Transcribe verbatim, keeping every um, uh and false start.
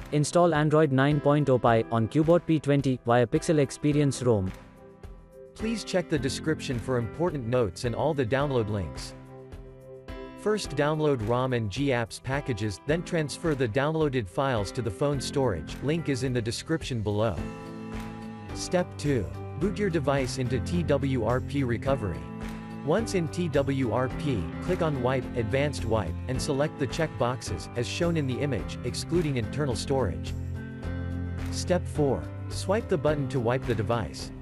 Install Android nine point oh Pie on Cubot P twenty via Pixel Experience ROM. Please check the description for important notes and all the download links. First download ROM and GApps packages, then transfer the downloaded files to the phone storage, link is in the description below. Step two. Boot your device into T W R P recovery. Once in T W R P, click on Wipe, Advanced Wipe, and select the check boxes, as shown in the image, excluding internal storage. Step four. Swipe the button to wipe the device.